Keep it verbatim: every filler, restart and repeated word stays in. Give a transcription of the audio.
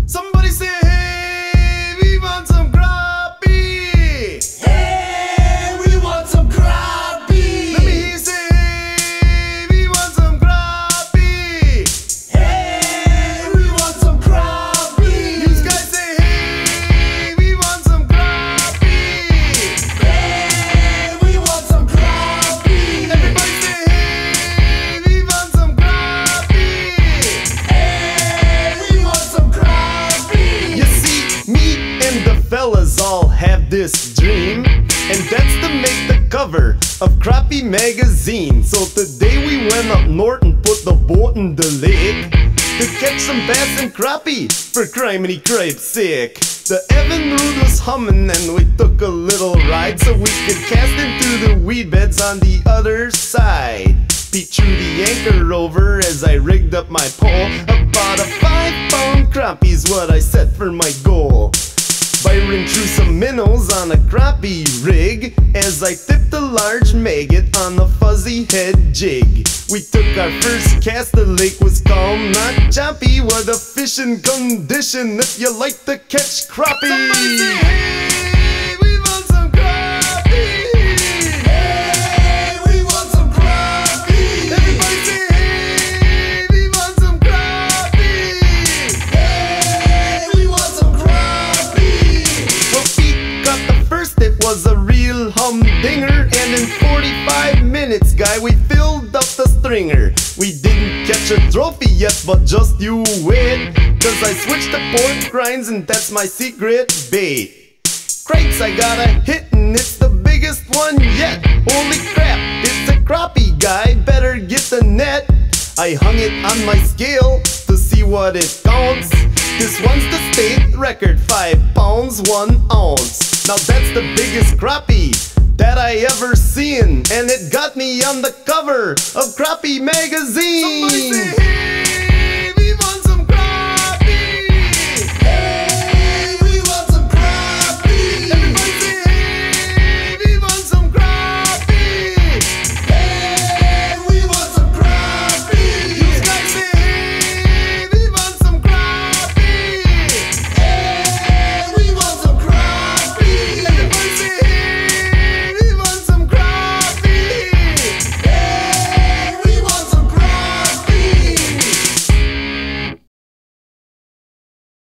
Somebody say, hey, we want some crappie. Hey, we want some crappie. Let me hear you say, hey, we want some crappie. Hey, we want some crappie. You guys say, hey, we want some crappie. Hey, we want some crappie. Everybody say, hey, we want some crappie. Hey, we want some crappie. You see, me and the fellas all have this dream, and that's to make the cover of Crappie Magazine. So today we went up north and put the boat in the lake to catch some bass and crappie for criminy cripe's sake. The Evan Rood was humming and we took a little ride so we could cast into the weed beds on the other side. Peek through the anchor over as I rigged up my pole. About a five pound crappie's what I set for my goal. Firing through some minnows on a crappie rig as I tipped a large maggot on the fuzzy head jig. We took our first cast, the lake was calm, not choppy. What a fishing condition if you like to catch crappie. Somebody say, hey, we want some crappie. Hey, we want some crappie. Everybody say, hey, we want some crappie. Hey, we want some crappie. Well, Pete got the first, it was a real humdinger, and in forty-five minutes, guy, we filled up the stringer. We didn't catch a trophy yet, but just you wait, cause I switched to pork rinds and that's my secret bait. Crates, I got a hit and it's the biggest one yet. Holy crap, it's a crappie, guy, better get the net. I hung it on my scale to see what it counts. This one's the state record, five pounds, one ounce. Now that's the biggest crappie that I ever seen, and it got me on the cover of Crappie Magazine. Somebody say, hey.